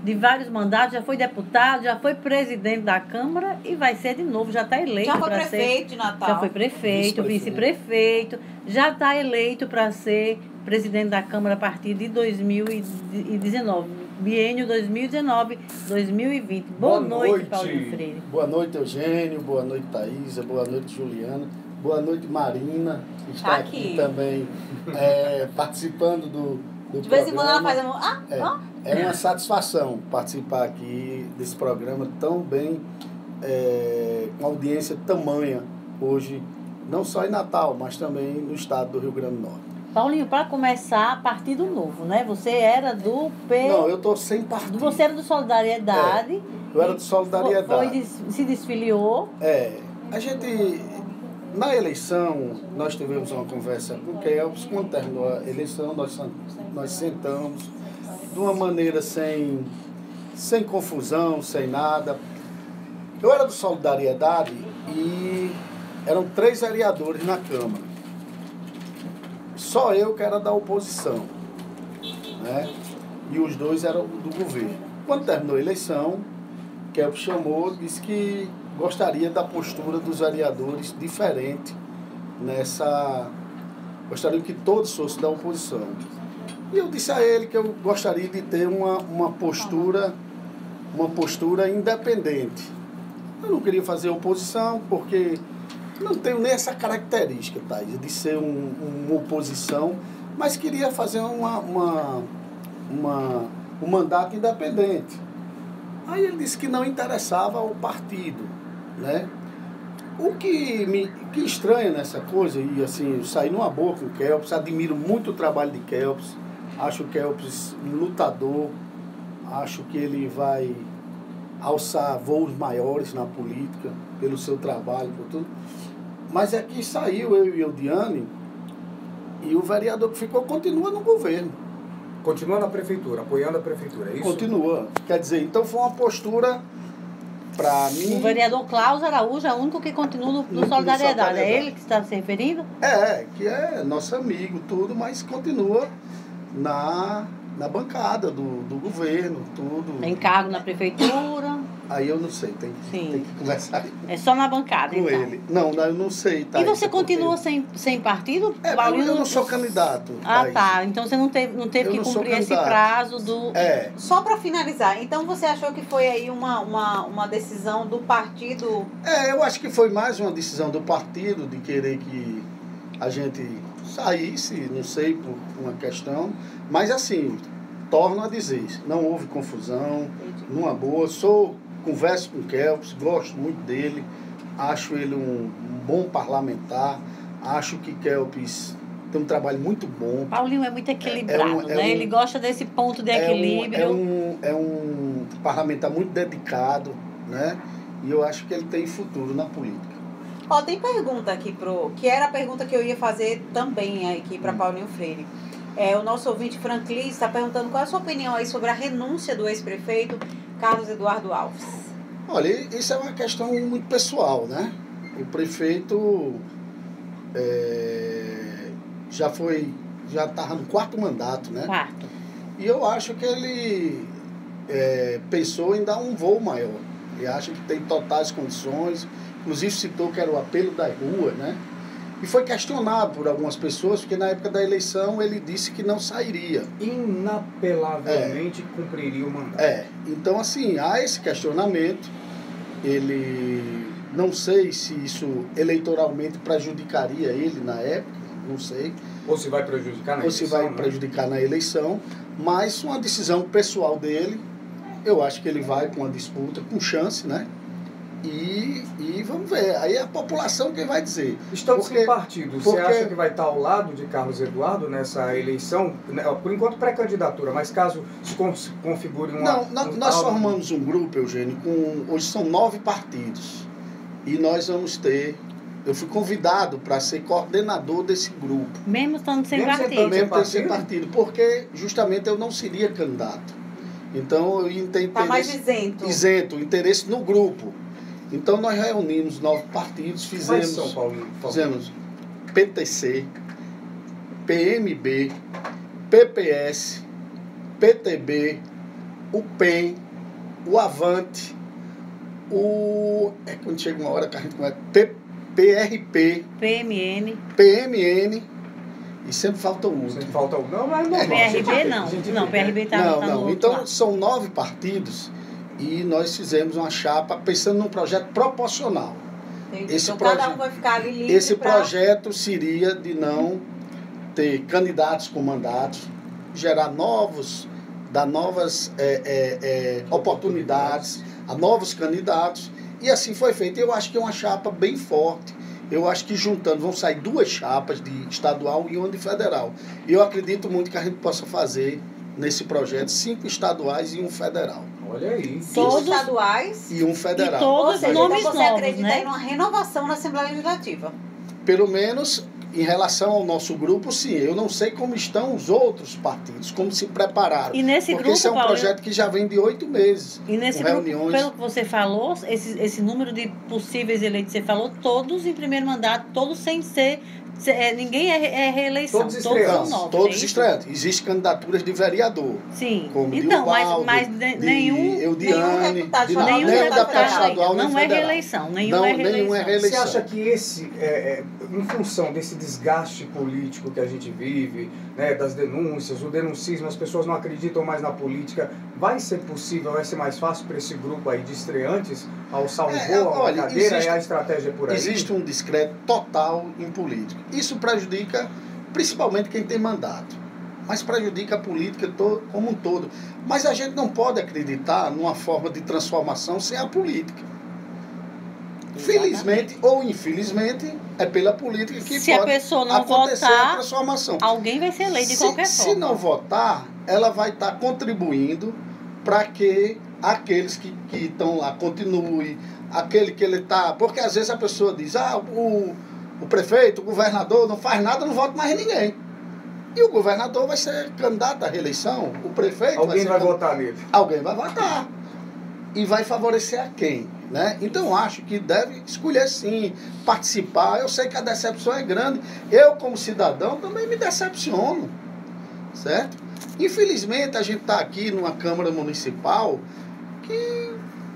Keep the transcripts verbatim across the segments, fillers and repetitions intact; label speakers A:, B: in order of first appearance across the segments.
A: de vários mandatos, já foi deputado, já foi presidente da Câmara e vai ser de novo, já está eleito.
B: Já foi prefeito ser, de Natal.
A: Já foi prefeito, vice-prefeito, já está eleito para ser presidente da Câmara a partir de dois mil e dezenove, biênio dois mil e dezenove, dois mil e vinte. Boa, Boa noite, noite, Paulinho Freire.
C: Boa noite, Eugênio. Boa noite, Thaisa. Boa noite, Juliana. Boa noite, Marina, que está tá aqui. aqui também é, participando do, do
B: De
C: programa.
B: vez em quando ela faz... Ah,
C: é,
B: ah.
C: é uma satisfação participar aqui desse programa tão bem, é, com audiência tamanha hoje, não só em Natal, mas também no estado do Rio Grande do Norte.
A: Paulinho, para começar, Partido Novo, né? Você era do P...
C: Não, eu estou sem partido.
A: Você era do Solidariedade.
C: É, eu era do Solidariedade.
A: Foi, se desfiliou.
C: É, a gente... Na eleição, nós tivemos uma conversa com o Kelps. Quando terminou a eleição, nós, nós sentamos de uma maneira sem, sem confusão, sem nada. Eu era do Solidariedade e eram três vereadores na Câmara. Só eu que era da oposição, né? E os dois eram do governo. Quando terminou a eleição, Kelps chamou e disse que gostaria da postura dos vereadores diferente nessa... Gostaria que todos fossem da oposição. E eu disse a ele que eu gostaria de ter uma, uma postura uma postura independente. Eu não queria fazer oposição porque não tenho nem essa característica, Thaís, de ser um, uma oposição, mas queria fazer uma, uma, uma, um mandato independente. Aí ele disse que não interessava ao partido, né? O que me que estranha nessa coisa, e assim, eu saí numa boa com o Kelps, admiro muito o trabalho de Kelps, acho o Kelps um lutador, acho que ele vai alçar voos maiores na política, pelo seu trabalho, por tudo. Mas é que saiu eu e o Diane, e o vereador que ficou continua no governo.
D: Continua na prefeitura, apoiando a prefeitura, é isso?
C: Continua. Quer dizer, então foi uma postura, para mim...
A: O vereador Klaus Araújo é o único que continua no, no, no Solidariedade. É ele que está se referindo?
C: É, que é nosso amigo, tudo, mas continua na, na bancada do, do governo, tudo.
A: Tem cargo na prefeitura?
C: Aí eu não sei, tem, tem que conversar
A: É só na bancada,
C: com
A: então.
C: ele. Não, eu não sei. Tá,
A: e você continua sem, sem partido?
C: É,
A: Paulinho,
C: eu não sou candidato.
A: Ah, tá. Então você não teve, não teve que cumprir esse prazo do...
C: É.
B: Só para finalizar, então você achou que foi aí uma, uma, uma decisão do partido?
C: É, eu acho que foi mais uma decisão do partido de querer que a gente saísse, não sei, por uma questão. Mas assim, torno a dizer, não houve confusão, numa boa, sou... Converso com o Kelps, gosto muito dele, acho ele um, um bom parlamentar, acho que Kelps tem um trabalho muito bom.
A: Paulinho é muito equilibrado, é, é um, é né? Um, ele gosta desse ponto de
C: é
A: equilíbrio.
C: Um, é, um, é um parlamentar muito dedicado, né? E eu acho que ele tem futuro na política.
B: Ó, tem pergunta aqui pro... Que era a pergunta que eu ia fazer também aqui para hum. Paulinho Freire. É, o nosso ouvinte Franklin está perguntando qual é a sua opinião aí sobre a renúncia do ex-prefeito Carlos Eduardo Alves.
C: Olha, isso é uma questão muito pessoal, né? O prefeito é, já foi, já estava no quarto mandato, né?
A: Quarto.
C: E eu acho que ele é, pensou em dar um voo maior. Ele acha que tem totais condições, inclusive citou que era o apelo das ruas, né? E foi questionado por algumas pessoas, porque na época da eleição ele disse que não sairia.
D: Inapelavelmente é. cumpriria o mandato.
C: É, então assim, há esse questionamento. Ele, não sei se isso eleitoralmente prejudicaria ele na época, não sei.
D: Ou se vai prejudicar na
C: Ou
D: eleição.
C: se vai
D: né?
C: prejudicar na eleição, mas uma decisão pessoal dele, eu acho que ele vai com uma disputa, com chance, né? E, e vamos ver, aí é a população quem vai dizer.
D: Estando
C: porque,
D: sem partido,
C: porque...
D: você acha que vai estar ao lado de Carlos Eduardo nessa eleição? Por enquanto pré-candidatura, mas caso se configure uma...
C: Não, nós,
D: um
C: nós
D: tal...
C: formamos um grupo, Eugênio, com, hoje são nove partidos. E nós vamos ter... Eu fui convidado para ser coordenador desse grupo.
A: Mesmo estando sem
D: Mesmo
A: partido?
C: Mesmo estando sem partido, porque justamente eu não seria candidato. Então eu ia ter interesse...
B: Está mais isento.
C: Isento, interesse no grupo. Então nós reunimos nove partidos, fizemos,
D: São Paulo,
C: fizemos P T C, P M B, P P S, P T B, o P E M, o Avante, o... É quando chega uma hora que a gente começa... P R P,
A: P M N,
C: P M N e sempre falta um.
D: Sempre falta um. Não, mas não.
A: P R B não. Não, P R B está
C: Não,
A: tá
C: não.
A: no
C: Então
A: outro
C: são nove partidos e nós fizemos uma chapa pensando num projeto proporcional.
B: Entendi.
C: Esse
B: Então
C: proje-
B: cada um vai ficar ali livre
C: Esse
B: pra...
C: projeto seria de não ter candidatos com mandatos, gerar novos, dar novas é, é, é, oportunidades a novos candidatos, e assim foi feito. Eu acho que é uma chapa bem forte. Eu acho que juntando vão sair duas chapas, de estadual e uma de federal. E eu acredito muito que a gente possa fazer nesse projeto cinco estaduais e um federal.
D: Olha aí.
B: Cinco
A: Todos-
B: estaduais.
C: E um federal.
A: E todos
B: Ou seja,
A: nomes
B: então você
A: novos,
B: acredita
A: né?
B: em uma renovação na Assembleia Legislativa.
C: Pelo menos em relação ao nosso grupo, sim. Eu não sei como estão os outros partidos, como se prepararam.
A: E nesse
C: porque
A: grupo,
C: esse é um
A: Paulinho,
C: projeto que já vem de oito meses.
A: E nesse
C: com
A: grupo,
C: reuniões.
A: pelo que você falou, esse, esse número de possíveis eleitos, você falou, todos em primeiro mandato, todos sem ser... se- é, ninguém é, é reeleição.
D: Todos
A: são
D: estreantes.
A: novos.
C: Todos
A: é isso?
C: estreantes. Existem candidaturas de vereador.
A: Sim.
C: Como
A: Então, mas,
C: Dilvaldo,
A: mas ne-
C: de
A: nenhum...
C: Eudiane,
B: deputado
C: de
B: federal,
A: Nenhum
C: nenhum
B: deputado
C: deputado
B: federal.
C: estadual nem
A: Não é
C: federal.
A: reeleição. Nenhum
C: Não,
A: é
C: nenhum
A: reeleição.
C: é reeleição.
D: Você acha que esse, é, é, em função desse desgaste político que a gente vive, né, das denúncias, o denuncismo, as pessoas não acreditam mais na política, vai ser possível, vai ser mais fácil para esse grupo aí de estreantes alçar um
C: É,
D: voo, a uma
C: olha,
D: cadeira,
C: existe-
D: é a estratégia por aí?
C: Existe um descrédito total em política. Isso prejudica principalmente quem tem mandato, mas prejudica a política to- como um todo. Mas a gente não pode acreditar numa forma de transformação sem a política. Felizmente ou infelizmente, é pela política que
A: Se a
C: pode
A: pessoa não
C: acontecer a
A: votar,
C: transformação.
A: alguém vai ser eleito de
C: Se-
A: qualquer
C: se
A: forma.
C: não votar, ela vai estar contribuindo para que aqueles que que estão lá continuem, aquele que ele está... Porque às vezes a pessoa diz, ah, o, o prefeito, o governador não faz nada, não vota mais ninguém. E o governador vai ser candidato à reeleição, o prefeito
D: Alguém
C: ser
D: vai
C: candidato-
D: votar nele.
C: Alguém vai votar. E vai favorecer a quem? Né? Então acho que deve escolher sim, participar. Eu sei que a decepção é grande. Eu, como cidadão, também me decepciono. Certo? Infelizmente, a gente está aqui numa Câmara Municipal que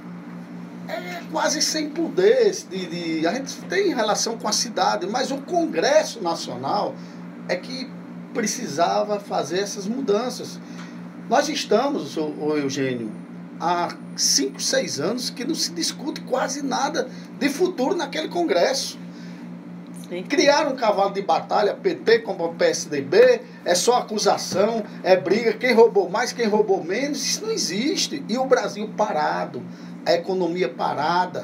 C: é quase sem poder. De, de, a gente tem relação com a cidade, mas o Congresso Nacional é que precisava fazer essas mudanças. Nós estamos, o, o Eugênio, há cinco, seis anos que não se discute quase nada de futuro naquele Congresso.
A: Sim.
C: Criaram um cavalo de batalha, P T como o P S D B, é só acusação, é briga, quem roubou mais, quem roubou menos, isso não existe. E o Brasil parado, a economia parada.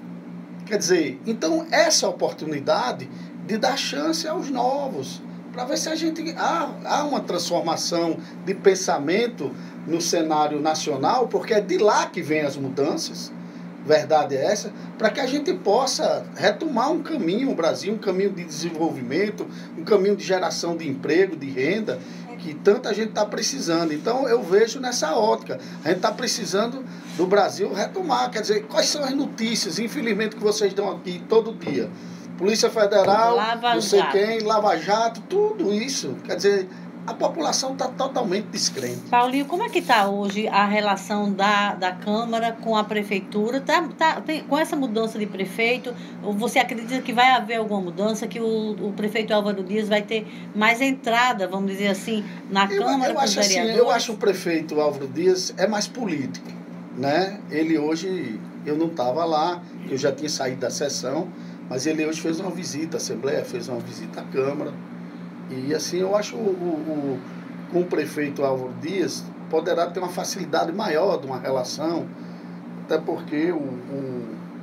C: Quer dizer, então essa oportunidade de dar chance aos novos, para ver se a gente... Há, há uma transformação de pensamento no cenário nacional, porque é de lá que vem as mudanças, verdade é essa, para que a gente possa retomar um caminho, o Brasil, um caminho de desenvolvimento, um caminho de geração de emprego, de renda, que tanta gente está precisando. Então eu vejo nessa ótica, a gente está precisando do Brasil retomar, quer dizer, quais são as notícias, infelizmente, que vocês dão aqui todo dia? Polícia Federal,
A: Lava
C: não sei
A: Jato.
C: quem, Lava Jato, tudo isso, quer dizer, a população está totalmente descrente.
A: Paulinho, como é que está hoje a relação da, da Câmara com a Prefeitura? Tá, tá, tem, com essa mudança de prefeito, você acredita que vai haver alguma mudança, que o, o prefeito Álvaro Dias vai ter mais entrada, vamos dizer assim, na
C: Eu,
A: Câmara
C: eu
A: com os
C: acho assim,
A: vereadores?
C: eu acho o prefeito Álvaro Dias é mais político, né? Ele hoje, eu não estava lá, eu já tinha saído da sessão, mas ele hoje fez uma visita à Assembleia, fez uma visita à Câmara. E assim, eu acho o, o, o, com o prefeito Álvaro Dias poderá ter uma facilidade maior de uma relação, até porque o, o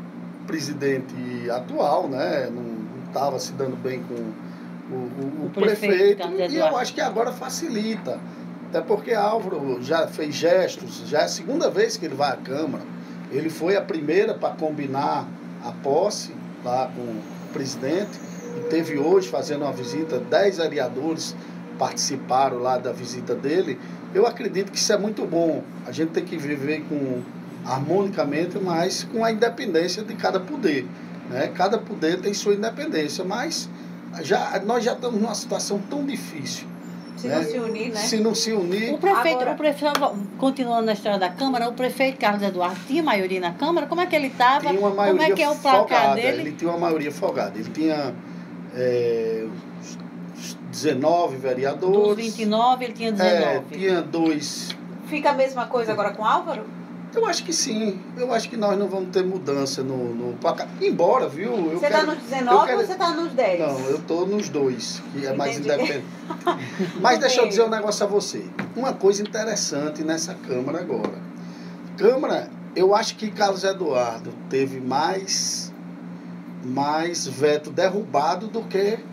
C: presidente atual, né, não estava se dando bem com o, o, o,
A: O
C: prefeito,
A: prefeito, Carlos
C: e eu
A: Eduardo.
C: acho que agora facilita, até porque Álvaro já fez gestos, já é a segunda vez que ele vai à Câmara, ele foi a primeira para combinar a posse lá com o presidente, e teve hoje fazendo uma visita, dez vereadores participaram lá da visita dele. Eu acredito que isso é muito bom. A gente tem que viver com, harmonicamente, mas com a independência de cada poder, né? Cada poder tem sua independência, mas já, nós já estamos numa situação tão difícil,
B: Se
C: né?
B: não se unir, né?
C: Se não se unir...
A: O prefeito,
B: Agora-
A: o prefeito, continuando na história da Câmara, o prefeito Carlos Eduardo tinha maioria na Câmara? Como é que ele estava?
C: Tinha uma maioria
A: Como é que é o placar
C: folgada.
A: dele?
C: Ele tinha uma maioria folgada. Ele tinha é, dezenove vereadores.
A: Dos vinte e nove, ele tinha
C: É,
A: dezenove.
C: tinha dois.
B: Fica a mesma coisa agora com o Álvaro?
C: Eu acho que sim. Eu acho que nós não vamos ter mudança no, no placar. Embora, viu? Eu
B: Você está
C: quero-
B: nos dezenove
C: eu quero-
B: ou você está nos dez?
C: Não, eu estou nos dois, que é mais
B: Entendi.
C: independente. Mas deixa eu dizer um negócio a você. Uma coisa interessante nessa Câmara agora. Câmara, eu acho que Carlos Eduardo teve mais, mais veto derrubado do que é,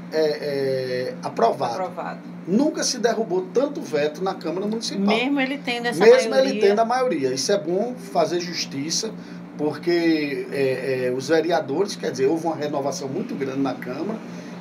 C: é, aprovado.
B: Aprovado.
C: Nunca se derrubou tanto veto na Câmara Municipal.
A: Mesmo ele tendo essa
C: Mesmo
A: maioria.
C: ele tendo a maioria. Isso é bom fazer justiça, porque é, é, os vereadores, quer dizer, houve uma renovação muito grande na Câmara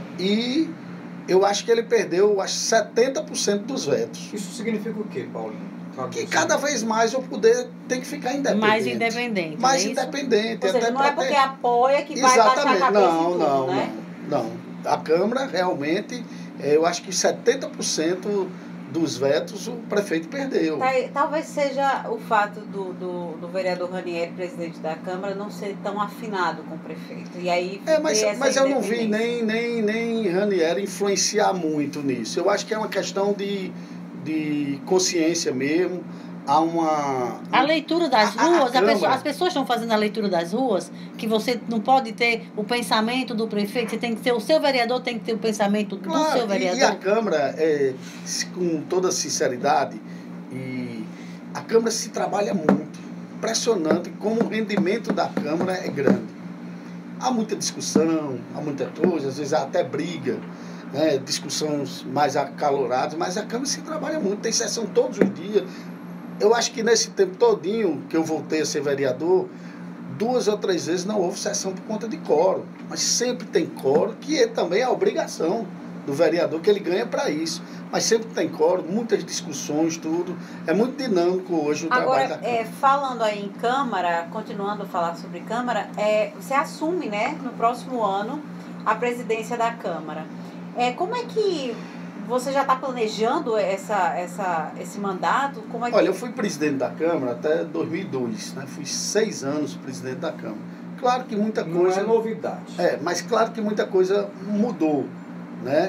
C: e eu acho que ele perdeu acho, setenta por cento dos vetos.
D: Isso significa o quê, Paulinho?
C: Que cada vez mais o poder tem que ficar independente.
A: Mais independente.
C: Mais
A: não é isso?
C: independente.
B: Ou seja,
C: até
B: não é
C: pra ter-
B: porque apoia que vai baixar a
C: Exatamente.
B: cabeça
C: Não,
B: em tudo,
C: não,
B: né?
C: não, não. A Câmara realmente, é, eu acho que setenta por cento dos vetos o prefeito perdeu.
B: Tá aí, talvez seja o fato do, do, do vereador Ranieri, presidente da Câmara, não ser tão afinado com o prefeito. E aí
C: É, mas,
B: ter essa
C: mas eu não vi
B: independência.
C: nem, nem, nem Ranieri influenciar muito nisso. Eu acho que é uma questão de, de consciência mesmo. Há uma...
A: A leitura das
C: A- a- a
A: ruas, a
C: Câmara-
A: pessoa- as pessoas estão fazendo a leitura das ruas, que você não pode ter o pensamento do prefeito, você tem que ter, o seu vereador tem que ter o pensamento do
C: Claro,
A: seu
C: e, e a
A: vereador.
C: Câmara, é, se- com toda sinceridade, e a Câmara se trabalha muito. Impressionante como o rendimento da Câmara é grande. Há muita discussão, há muita coisa, às vezes há até briga, né, discussões mais acaloradas, mas a Câmara se trabalha muito, tem sessão todos os dias. Eu acho que nesse tempo todinho que eu voltei a ser vereador, duas ou três vezes não houve sessão por conta de quórum. Mas sempre tem quórum, que é também a obrigação do vereador, que ele ganha para isso. Mas sempre tem quórum, muitas discussões, tudo. É muito dinâmico hoje o
B: Agora,
C: trabalho da Câmara.
B: é, falando aí em Câmara, continuando a falar sobre Câmara, é, você assume, né, no próximo ano, a presidência da Câmara. É, como é que você já está planejando essa, essa, esse mandato? Como é que...
C: Olha, eu fui presidente da Câmara até dois mil e dois, né? Fui seis anos presidente da Câmara. Claro que muita
D: Não
C: coisa...
D: é novidade.
C: É, mas claro que muita coisa mudou, né?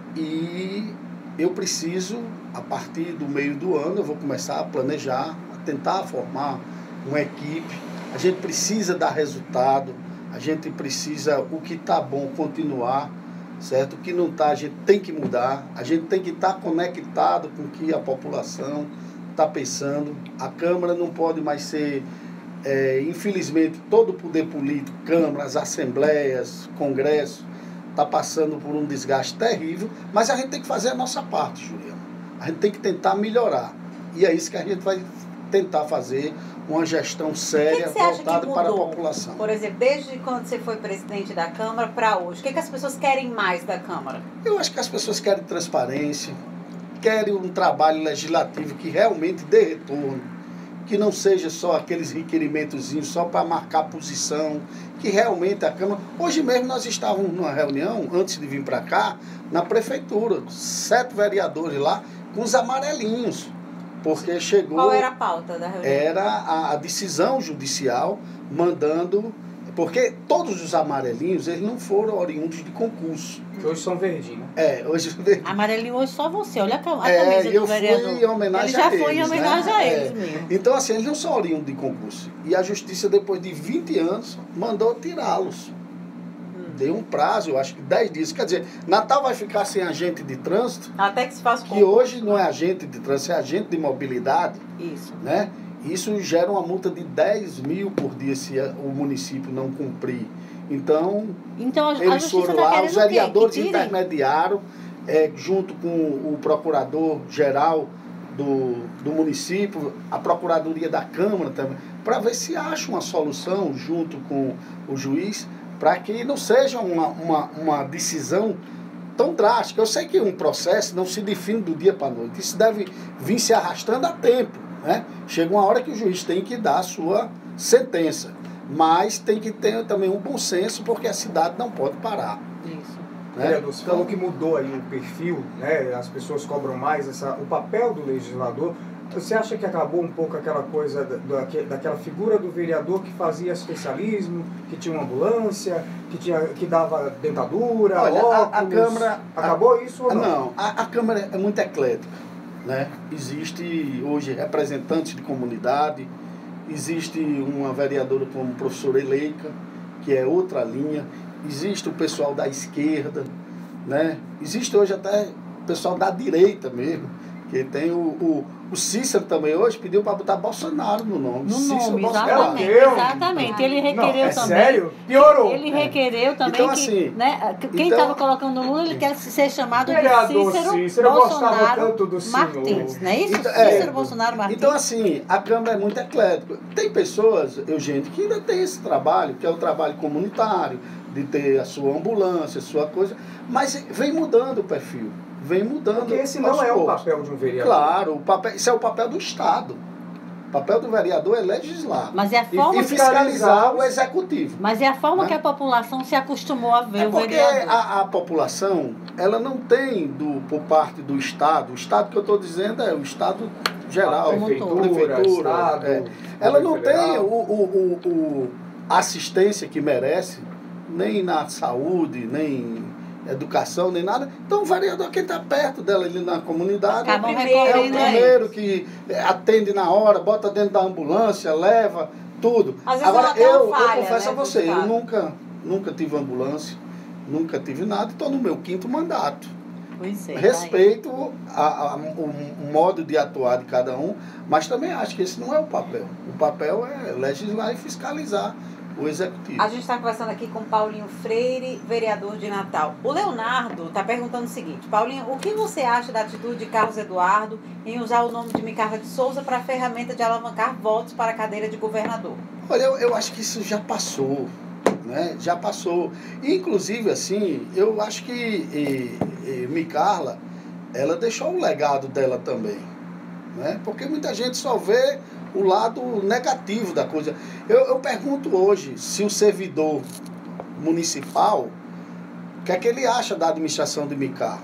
C: E eu preciso, a partir do meio do ano, eu vou começar a planejar, a tentar formar uma equipe. A gente precisa dar resultado, a gente precisa, o que está bom, continuar, certo? O que não está, a gente tem que mudar, a gente tem que estar conectado com o que a população está pensando. A Câmara não pode mais ser... É, infelizmente, todo o poder político, câmaras, assembleias, congresso, está passando por um desgaste terrível, mas a gente tem que fazer a nossa parte, Juliana. A gente tem que tentar melhorar. E é isso que a gente vai tentar fazer, uma gestão
B: O que
C: séria,
B: que você acha que
C: voltada para a
B: mudou?
C: população.
B: Por exemplo, desde quando você foi presidente da Câmara para hoje, o que, que as pessoas querem mais da Câmara?
C: Eu acho que as pessoas querem transparência, querem um trabalho legislativo que realmente dê retorno, que não seja só aqueles requerimentozinhos só para marcar posição, que realmente a Câmara... Hoje mesmo nós estávamos numa reunião, antes de vir para cá, na prefeitura, sete vereadores lá, com os amarelinhos, porque chegou...
B: Qual era a pauta da reunião?
C: Era a, a decisão judicial mandando... Porque todos os amarelinhos, eles não foram oriundos de concurso.
D: Que hoje são verdinhos, né?
C: É, hoje...
A: Amarelinho hoje só você, olha a, cam- a
C: É,
A: camisa do
C: eu fui
A: vereador.
C: em homenagem
A: Ele já
C: a eles,
A: foi em homenagem
C: né?
A: a eles
C: É.
A: mesmo.
C: Então, assim, eles não são oriundos de concurso. E a justiça, depois de vinte anos, mandou tirá-los. Deu um prazo, eu acho que dez dias. Quer dizer, Natal vai ficar sem agente de trânsito,
B: Até que se faça
C: que
B: concurso.
C: hoje não é agente de trânsito, é agente de mobilidade,
A: Isso.
C: né? Isso gera uma multa de dez mil por dia se o município não cumprir. Então,
A: Então a, a
C: eles
A: justiça
C: foram
A: está
C: lá,
A: querendo
C: os
A: o quê?
C: vereadores
A: Que tirem?
C: intermediaram, é, junto com o procurador-geral do, do município, a procuradoria da Câmara também, para ver se acha uma solução junto com o juiz, para que não seja uma, uma, uma decisão tão drástica. Eu sei que um processo não se define do dia para a noite, isso deve vir se arrastando a tempo, né? Chega uma hora que o juiz tem que dar a sua sentença, mas tem que ter também um bom senso, porque a cidade não pode parar.
A: Isso.
C: Né?
D: Vereador, você
C: Então,
D: falou que mudou aí o perfil, né? As pessoas cobram mais essa, o papel do legislador. Você acha que acabou um pouco aquela coisa da, da, daquela figura do vereador que fazia assistencialismo, que tinha uma ambulância, que, tinha, que dava dentadura,
C: olha,
D: óculos?
C: a, a Câmara...
D: Acabou
C: a,
D: isso ou não?
C: Não, a, a Câmara é muito eclética. Né? Existe hoje representantes de comunidade, existe uma vereadora como professora Eleika, que é outra linha, existe o pessoal da esquerda, né? Existe hoje até o pessoal da direita mesmo, que tem o, o, o Cícero também hoje pediu para botar Bolsonaro no nome.
A: No
C: Cícero
A: nome,
C: Bolsonaro.
A: exatamente.
D: É o quê?
A: Exatamente. Ele requereu
D: Não, é
A: também.
D: sério? Piorou.
A: Ele requereu também
C: Então,
A: que,
C: assim,
A: né, quem
C: então-
A: estava colocando o Lula, ele quer ser chamado de
D: Vereador
A: Cícero,
D: Cícero, eu gostava
A: Bolsonaro
D: tanto do senhor.
A: Martins, não é isso?
C: Então, é.
A: Cícero Bolsonaro Martins.
C: Então, assim, a Câmara é muito eclética. Tem pessoas, Eugênio, que ainda tem esse trabalho, que é o trabalho comunitário, de ter a sua ambulância, a sua coisa, mas vem mudando o perfil, vem mudando.
D: Porque esse
C: aos
D: não é o
C: poucos.
D: papel de um vereador.
C: Claro, o papel, isso é o papel do Estado. O papel do vereador é legislar
A: Mas é a
C: e,
A: forma
C: e
A: que-
C: fiscalizar o executivo.
A: Mas é a forma
C: Né?
A: que a população se acostumou a ver
C: É
A: o
C: porque
A: vereador.
C: a, a população, ela não tem, do, por parte do Estado, o Estado que eu estou dizendo é o Estado geral,
D: A prefeitura,
C: prefeitura,
D: Estado,
C: é. Ela não
D: federal.
C: tem o, o, o, o assistência que merece, nem na saúde, nem educação, nem nada. Então o vereador que está perto dela ali na comunidade
A: Acabam
C: é o
A: recorrendo a
C: primeiro que atende na hora, bota dentro da ambulância, leva tudo.
B: Às vezes
C: Agora
B: ela tem uma
C: eu, eu
B: falha,
C: confesso
B: né,
C: a
B: do
C: você, eu
B: Estado.
C: nunca, nunca tive ambulância, nunca tive nada, estou no meu quinto mandato.
A: Pois é,
C: Respeito a, a, o, o modo de atuar de cada um, mas também acho que esse não é o papel. O papel é legislar e fiscalizar o executivo.
B: A gente está conversando aqui com Paulinho Freire, vereador de Natal. O Leonardo está perguntando o seguinte: Paulinho, o que você acha da atitude de Carlos Eduardo em usar o nome de Micarla de Souza para ferramenta de alavancar votos para a cadeira de governador?
C: Olha, eu, eu acho que isso já passou, né? Já passou. Inclusive, assim, eu acho que e, e, Micarla, ela deixou um legado dela também, né? Porque muita gente só vê o lado negativo da coisa. Eu, eu pergunto hoje se o servidor municipal, o que é que ele acha da administração de Micarla?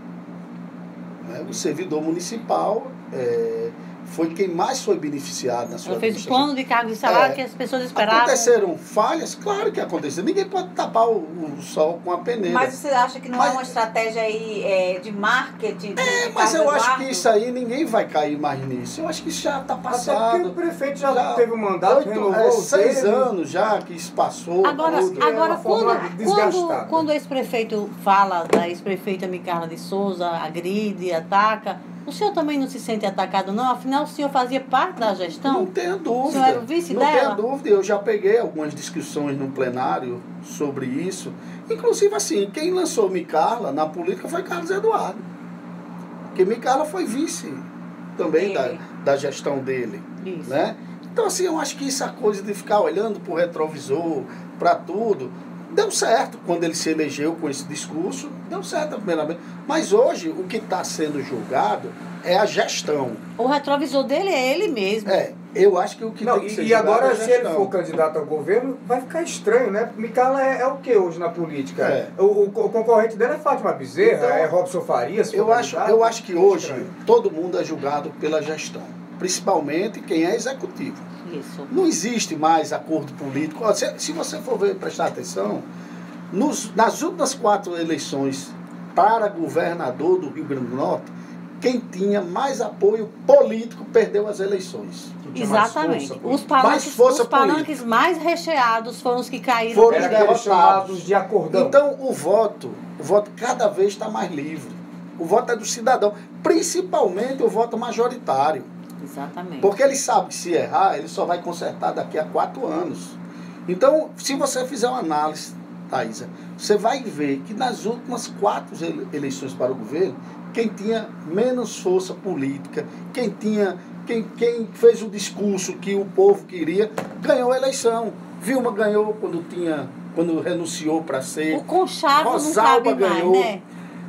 C: Né? O servidor municipal é, foi quem mais foi beneficiado na sua
A: Ela fez o
C: administração.
A: plano de cargo de salário
C: É.
A: que as pessoas esperavam.
C: Aconteceram falhas? Claro que aconteceu. Ninguém pode tapar o, o sol com a peneira.
B: Mas você acha que não
C: Mas-
B: é uma estratégia aí é, de marketing? De
C: É,
B: de
C: mas
B: Carlos
C: eu acho
B: Eduardo?
C: que isso aí ninguém vai cair mais nisso. Eu acho que isso já está
D: Até porque
C: passado.
D: o prefeito já,
C: Já
D: teve um mandato,
C: Oito,
D: renovou
C: é,
D: o
C: seis
D: dele.
C: anos já que isso passou.
A: Agora,
C: tudo.
D: é
A: agora
D: uma forma
A: quando,
D: desgastada.
A: quando, quando o ex-prefeito fala da ex-prefeita Micarla de Souza, agride, ataca, o senhor também não se sente atacado, não? Afinal, o senhor fazia parte da
C: Não
A: gestão?
C: tenha
A: O
C: dúvida.
A: senhor era o vice
C: não
A: dela?
C: tenha dúvida. Eu já peguei algumas discussões no plenário sobre isso. Inclusive, assim, quem lançou Micarla na política foi Carlos Eduardo. Porque Micarla foi vice também da,
B: Dele.
C: da gestão dele.
A: Isso.
C: Né? Então, assim, eu acho que essa coisa de ficar olhando para o retrovisor, para tudo, deu certo quando ele se elegeu com esse discurso, deu certo a primeira vez. Mas hoje, o que está sendo julgado é a gestão.
A: O retrovisor dele é ele mesmo.
C: É, eu acho que o que
D: Não,
C: tem que ser
D: e, e
C: julgado
D: agora,
C: é a
D: se ele
C: gestão.
D: for candidato ao governo, vai ficar estranho, né? Micarla é, é o que hoje na política?
C: É.
D: O, o, o concorrente dela é Fátima Bezerra,
C: Então,
D: é Robson Farias. se for
C: Eu acho,
D: candidato.
C: eu acho que hoje
D: Estranho.
C: todo mundo é julgado pela gestão, principalmente quem é executivo.
A: Isso.
C: Não existe mais acordo político. Ó, Se, se você for ver, prestar atenção, nos, nas últimas quatro eleições para governador do Rio Grande do Norte, quem tinha mais apoio político perdeu as eleições.
D: Que tinha mais
A: Exatamente.
D: força,
A: Os palanques,
C: Mais força
A: os palanques mais recheados foram os que caíram.
C: Foram
D: Era
C: os
A: primeiro.
D: aqueles
C: derrotados.
D: chamados de acordão.
C: Então o voto, o voto cada vez está mais livre. O voto é do cidadão, principalmente o voto majoritário.
A: Exatamente.
C: Porque ele sabe que se errar, ele só vai consertar daqui a quatro anos. Então, se você fizer uma análise, Thaisa, você vai ver que nas últimas quatro ele- eleições para o governo, quem tinha menos força política, quem tinha, quem, quem fez o discurso que o povo queria, ganhou a eleição. Vilma ganhou quando tinha, quando renunciou para ser.
A: O conchavo não
C: Rosalba
A: cabe mais,
C: ganhou.
A: né?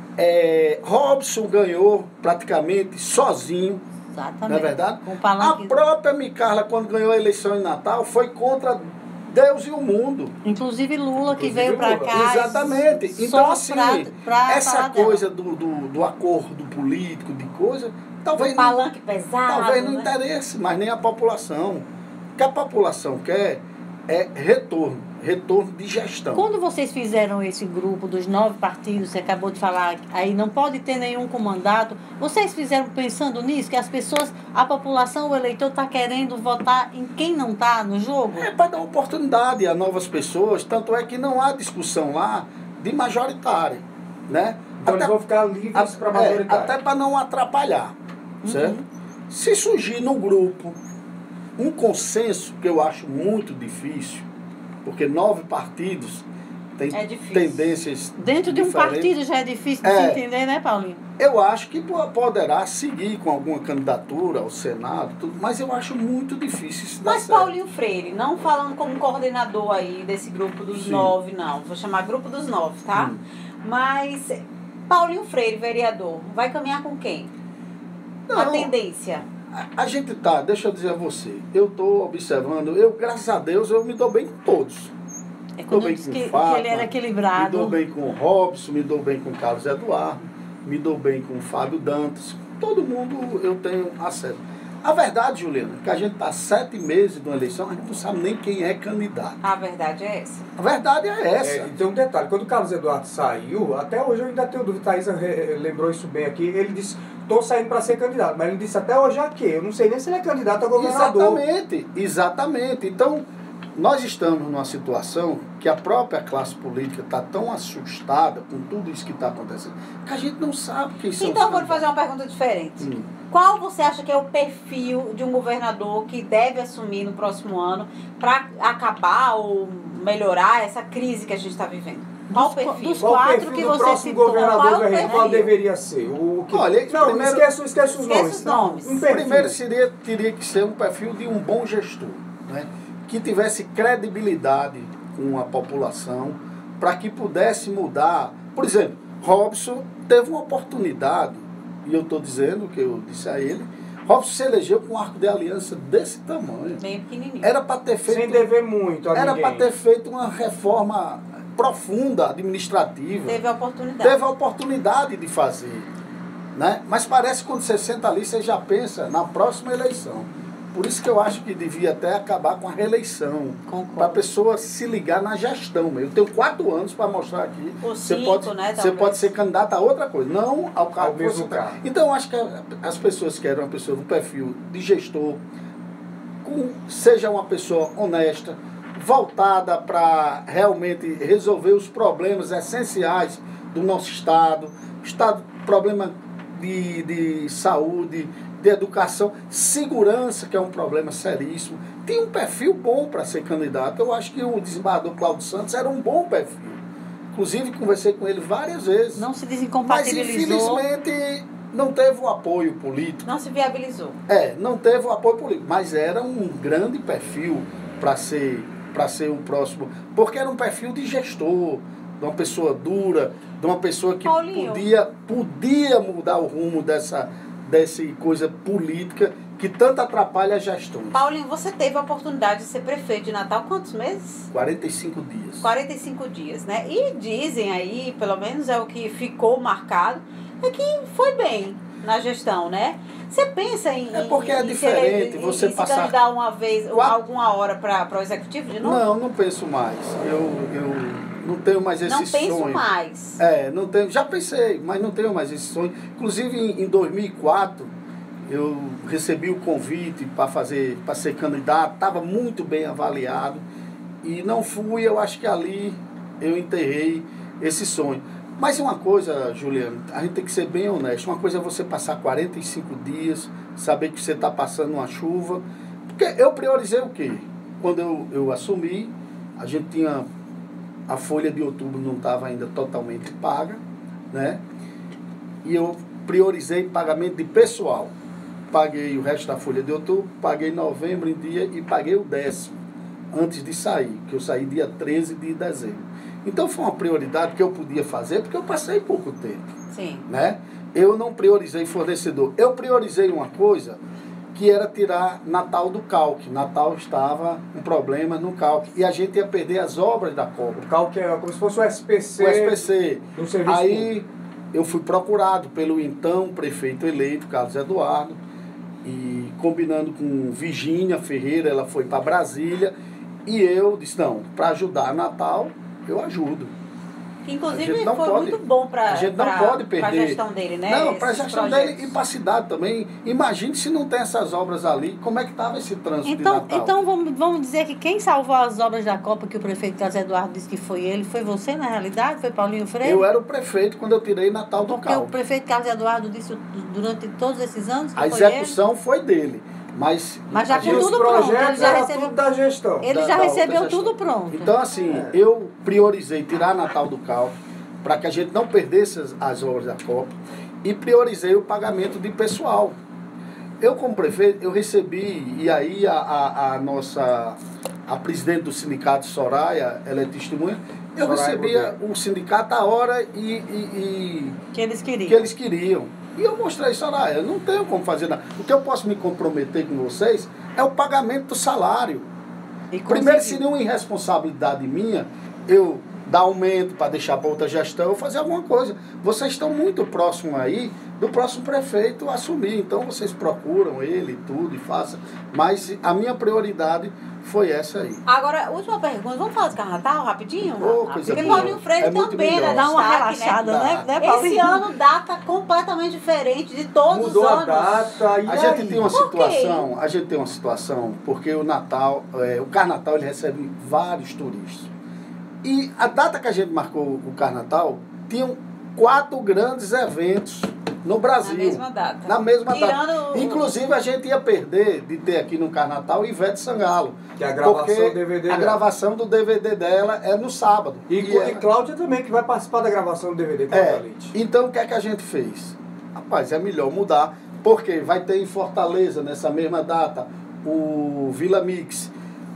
C: É, Robson ganhou praticamente sozinho.
A: Exatamente.
C: Não é verdade?
A: Com
C: A
A: palanque...
C: própria Micarla, quando ganhou a eleição em Natal, foi contra Deus e o mundo.
A: Inclusive Lula, que
D: Inclusive
A: veio para
D: Lula.
A: cá.
C: Exatamente.
A: só
C: Então, assim,
A: pra- pra
C: essa
A: falar
C: coisa
A: dela.
C: do, do, do acordo político, de coisa, talvez
B: Um
C: não,
B: palanque pesado.
C: talvez não
B: né?
C: interesse, mas nem a população. O que a população quer é retorno, retorno de gestão.
A: Quando vocês fizeram esse grupo dos nove partidos, você acabou de falar, aí não pode ter nenhum com mandato, vocês fizeram pensando nisso, que as pessoas, a população, o eleitor está querendo votar em quem não está no jogo?
C: É para dar oportunidade a novas pessoas, tanto é que não há discussão lá de majoritária, né?
D: Então eles vão ficar livres para majoritário.
C: É, até para não atrapalhar, certo?
A: Uhum.
C: Se surgir no grupo um consenso, que eu acho muito difícil, porque nove partidos têm
B: É difícil.
C: tendências
A: Dentro de um
C: diferentes.
A: partido já é difícil de
C: É.
A: se entender, né, Paulinho?
C: Eu acho que po- poderá seguir com alguma candidatura ao Senado, tudo, mas eu acho muito difícil isso dar
B: Mas
C: certo.
B: Paulinho Freire, não falando como coordenador aí desse grupo dos
C: Sim.
B: nove, não. Vou chamar grupo dos nove, tá?
C: Hum.
B: Mas Paulinho Freire, vereador, vai caminhar com quem? A
C: Não,
B: tendência.
C: a, a gente tá, deixa eu dizer a você, eu estou observando, eu, graças a Deus, eu me dou bem com todos.
A: É
C: Tô
A: quando
C: bem
A: eu disse
C: com
A: que, que
C: Fátima,
A: ele era
C: Me dou
A: equilibrado.
C: bem com o Robson, me dou bem com o Carlos Eduardo, me dou bem com o Fábio Dantas. Todo mundo eu tenho acesso. A verdade, Juliana, é que a gente está sete meses de uma eleição, a gente não sabe nem quem é candidato.
B: A verdade é essa.
C: A verdade é essa.
D: É, e tem um detalhe, quando o Carlos Eduardo saiu, até hoje eu ainda tenho dúvida, Thaisa re- lembrou isso bem aqui, ele disse, estou saindo para ser candidato, mas ele disse até hoje a quê? Eu não sei nem se ele é candidato a governador.
C: Exatamente, exatamente. Então, nós estamos numa situação que a própria classe política está tão assustada com tudo isso que está acontecendo, que a gente não sabe quem são
B: Então,
C: os
B: vou lhe fazer
C: candidatos.
B: uma pergunta diferente.
C: Hum.
B: Qual você acha que é o perfil de um governador que deve assumir no próximo ano para acabar ou melhorar essa crise que a gente está vivendo? Qual o
A: Dos-
B: perfil?
A: dos
D: Qual o
A: quatro
D: perfil
A: que
D: do
A: você
D: próximo
A: citou,
D: governador
B: qual é o
D: vai-
B: perfil?
D: qual deveria ser? O que...
C: Olha,
D: não,
C: primeiro-
D: esquece, esquece os
B: Esquece
D: nomes.
B: os nomes.
D: Um perfil.
C: Primeiro seria, teria que ser um perfil de um bom gestor, né? Que tivesse credibilidade com a população, para que pudesse mudar. Por exemplo, Robson teve uma oportunidade, e eu estou dizendo que eu disse a ele, Robson se elegeu com um arco de aliança desse tamanho.
B: Bem pequenininho.
C: Era para ter feito,
D: Sem dever muito a
C: era
D: ninguém.
C: para ter feito uma reforma profunda, administrativa.
B: Teve a oportunidade.
C: Teve a oportunidade de fazer, né? Mas parece que quando você senta ali, você já pensa na próxima eleição. Por isso que eu acho que devia até acabar com a reeleição,
A: Concordo.
C: para a pessoa se ligar na gestão. Eu tenho quatro anos para mostrar aqui.
B: Ou
C: Você
B: cinco,
C: pode,
B: né,
C: você
B: talvez.
C: pode ser candidato a outra coisa, não ao cargo
D: Ao
C: que
D: mesmo
C: você tá.
D: cargo.
C: Então, eu acho que as pessoas querem uma pessoa do perfil de gestor, com, seja uma pessoa honesta, voltada para realmente resolver os problemas essenciais do nosso Estado, Estado problema de, de saúde, de educação, segurança, que é um problema seríssimo. Tem um perfil bom para ser candidato. Eu acho que o desembargador Cláudio Santos era um bom perfil. Inclusive, conversei com ele várias vezes.
A: Não se
C: Mas,
A: desincompatibilizou.
C: infelizmente, não teve o apoio político.
B: Não se viabilizou.
C: É, não teve o apoio político, mas era um grande perfil para ser, para ser o próximo, porque era um perfil de gestor, de uma pessoa dura, de uma pessoa que
B: Paulinho.
C: podia, podia mudar o rumo dessa, dessa coisa política que tanto atrapalha as gestões.
B: Paulinho, você teve a oportunidade de ser prefeito de Natal quantos meses?
C: quarenta e cinco dias.
B: quarenta e cinco dias, né? E dizem aí, pelo menos é o que ficou marcado, é que foi bem na gestão, né? Você pensa em,
C: É porque
B: em,
C: é
B: em
C: diferente
B: se, ele-
C: você
B: em se
C: passar
B: candidatar uma vez,
C: quatro-
B: alguma hora para o executivo de novo?
C: Não, não penso mais. Eu, eu não tenho mais esse
B: Não penso
C: sonho.
B: mais.
C: É, não tenho, já pensei, mas não tenho mais esse sonho. Inclusive em, em dois mil e quatro eu recebi o convite para fazer, para ser candidato, estava muito bem avaliado e não fui. Eu acho que ali eu enterrei esse sonho. Mas uma coisa, Juliano, a gente tem que ser bem honesto. Uma coisa é você passar quarenta e cinco dias, saber que você está passando uma chuva. Porque eu priorizei o quê? Quando eu, eu assumi, a gente tinha a folha de outubro não estava ainda totalmente paga, né? E eu priorizei pagamento de pessoal. Paguei o resto da folha de outubro, paguei novembro em dia e paguei o décimo antes de sair, que eu saí dia treze de dezembro. Então foi uma prioridade que eu podia fazer porque eu passei pouco tempo,
B: Sim.
C: né? Eu não priorizei fornecedor. Eu priorizei uma coisa que que era tirar Natal do calque. Natal estava um problema no calque. E a gente ia perder as obras da Copa.
D: O calque é como se fosse o S P C.
C: O S P C.
D: Do serviço
C: Aí
D: público.
C: eu fui procurado pelo então prefeito eleito, Carlos Eduardo, e combinando com Virgínia Ferreira, ela foi para Brasília, e eu disse, não, para ajudar Natal, eu ajudo.
B: Que, inclusive,
C: A gente não
B: foi
C: pode-
B: muito bom para
C: a gente não pode perder.
B: a gestão dele, né?
C: Não, para a
B: Esses
C: gestão
B: projetos.
C: dele e para a cidade também. Imagine se não tem essas obras ali, como é que estava esse trânsito
A: Então,
C: de Natal?
A: então vamos, vamos dizer que quem salvou as obras da Copa, que o prefeito Carlos Eduardo disse que foi ele, foi você na realidade? Foi Paulinho Freire?
C: Eu era o prefeito quando eu tirei Natal do
A: Porque o
C: calque.
A: prefeito Carlos Eduardo disse durante todos esses anos que
C: A
A: foi
C: execução foi dele. Mas,
A: Mas já
C: a
A: com
D: E
C: gente-
D: os
A: tudo pronto,
D: projetos
A: ele já
D: era
A: recebeu-
D: tudo da gestão.
A: ele. Ele
C: da-
A: já
C: da outra
A: recebeu
C: gestão.
A: tudo pronto.
C: Então, assim, eu priorizei tirar Natal do calque para que a gente não perdesse as, as obras da Copa e priorizei o pagamento de pessoal. Eu, como prefeito, eu recebi, e aí a, a, a nossa, a presidente do sindicato, Soraya, ela é testemunha, eu
D: Soraya
C: recebia
D: Godoy.
C: o sindicato a hora e, e,
A: Que eles queriam.
C: e que eles queriam. E eu mostrei, Soraya, eu não tenho como fazer nada. O que eu posso me comprometer com vocês é o pagamento do salário.
A: E
C: Primeiro,
A: conseguiu.
C: seria uma irresponsabilidade minha eu dar aumento para deixar para outra gestão ou fazer alguma coisa. Vocês estão muito próximos aí do próximo prefeito assumir. Então, vocês procuram ele e tudo e façam. Mas a minha prioridade foi essa aí.
B: Agora, última pergunta. Vamos falar de Carnatal rapidinho?
C: Ô, coisa
B: Porque
C: boa.
B: Paulinho Freire
C: É muito
B: também
C: melhor.
B: era
A: Dá uma
B: destaque,
A: relaxada,
C: né?
A: né, né
B: Esse
A: Paulinho?
B: ano data completamente diferente de todos
D: Mudou
B: os
D: a
B: anos.
D: data. E
C: A
D: aí?
C: gente tem uma
B: Por quê?
C: situação, a gente tem uma situação, porque o Natal, é, o Carnatal ele recebe vários turistas. E a data que a gente marcou o Carnatal, tinham quatro grandes eventos no Brasil.
B: Na mesma data.
C: Na mesma
B: Tirando
C: data.
B: o-
C: Inclusive, a gente ia perder de ter aqui no Carnatal Ivete Sangalo.
D: Que é a gravação
C: porque
D: do D V D
C: a
D: dela.
C: gravação do D V D dela é no sábado.
D: E,
C: E
D: e
C: ela-
D: Cláudia também, que vai participar da gravação do D V D, Cláudia
C: é,
D: Leite.
C: então o que é que a gente fez? Rapaz, é melhor mudar, porque vai ter em Fortaleza, nessa mesma data, o Vila Mix,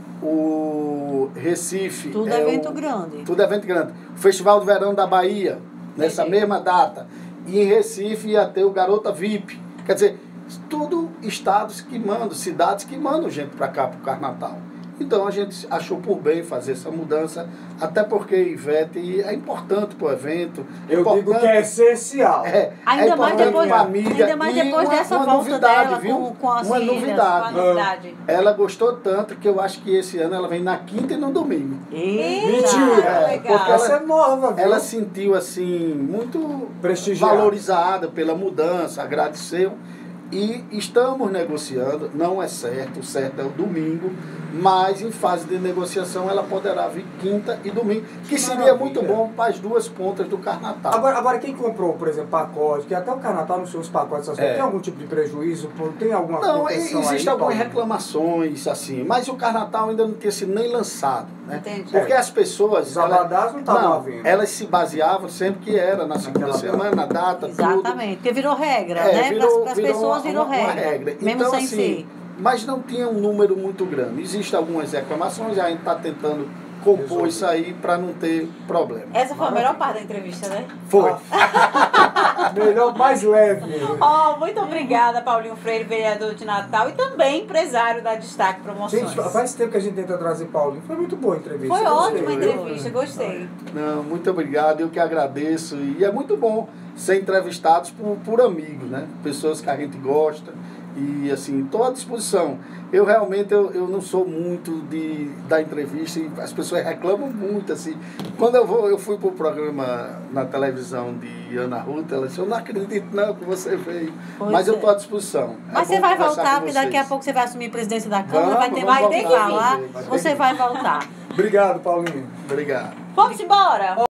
C: o Recife.
A: Tudo
C: é
A: evento
C: o,
A: grande.
C: Tudo evento grande. O Festival do Verão da Bahia, nessa
B: Entendi.
C: mesma data. E em Recife ia ter o Garota V I P. Quer dizer, tudo estados que mandam, cidades que mandam gente para cá para o Carnatal. Então a gente achou por bem fazer essa mudança, até porque Ivete é importante para o evento. é
D: Eu digo
C: importante-
D: que é essencial.
C: é,
A: Ainda
C: é
A: mais
C: importante
A: depois-
C: pra família.
A: ainda mais
C: E
A: depois
C: uma,
A: dessa
C: uma
A: volta
C: novidade,
A: dela
C: viu?
A: com- com as
C: uma
A: filhas,
B: Com a
C: novidade.
B: novidade.
C: Ela gostou tanto que eu acho que esse ano ela vem na quinta e no domingo.
A: Eita.
D: Mentira!
C: É,
B: legal.
C: porque
D: Essa
C: ela,
D: é nova, viu?
C: ela sentiu assim, muito
D: Prestigiada.
C: valorizada pela mudança, agradeceu. E estamos negociando, não é certo, o certo é o domingo, mas em fase de negociação ela poderá vir quinta e domingo, que seria
D: Maravilha.
C: muito bom para as duas pontas do Carnatal.
D: Agora, agora, quem comprou, por exemplo, pacote, que até o Carnatal nos seus pacotes, essas
C: É.
D: coisas, tem algum tipo de prejuízo? Por- Tem alguma
C: Não,
D: proteção
C: existem
D: aí,
C: algumas
D: Paulinho?
C: reclamações, assim, mas o Carnatal ainda não tinha sido nem lançado, né?
B: Entendi.
C: Porque as pessoas...
D: Os abadás não estavam à venda.
C: elas se baseavam sempre que era na segunda
D: Naquela
C: semana, na data, tudo.
A: Exatamente, porque virou regra,
C: É,
A: né?
C: virou-
A: Para as
C: virou
A: pessoas
C: uma-
A: virou
C: uma-
A: regra.
C: uma regra.
A: Mesmo
C: Então,
A: sem
C: assim,
A: ser.
C: mas não tinha um número muito grande. Existem algumas reclamações, a gente está tentando compor
D: Resolver.
C: isso aí para não ter problema.
B: Essa foi a melhor parte da entrevista, né?
C: Foi.
D: Melhor, mais leve.
B: Ó, muito obrigada, Paulinho Freire, vereador de Natal e também empresário da Destaque Promoções.
D: Gente, faz tempo que a gente tenta trazer Paulinho. Foi muito boa a entrevista.
B: Foi
D: gostei.
B: ótima a entrevista, gostei.
C: Não, muito obrigado, eu que agradeço. E é muito bom ser entrevistados por, por amigos, né? Pessoas que a gente gosta. E assim, estou à disposição. Eu realmente eu, eu não sou muito de da entrevista e as pessoas reclamam muito, assim. Quando eu vou, eu fui para o programa na televisão de Ana Ruth, ela disse, eu não acredito não que você veio.
A: Pois
C: Mas eu
A: é.
C: estou à disposição. É
A: Mas
C: bom
A: você vai
C: conversar
A: voltar,
C: com
A: porque daqui a
C: vocês.
A: pouco você vai assumir a presidência da Câmara,
C: Vamos,
A: vai ter
C: vamos
A: mais o que
B: voltar.
A: falar,
C: Vai ter que
A: você
C: vir.
A: vai voltar.
D: Obrigado, Paulinho.
C: Obrigado.
B: Vamos embora?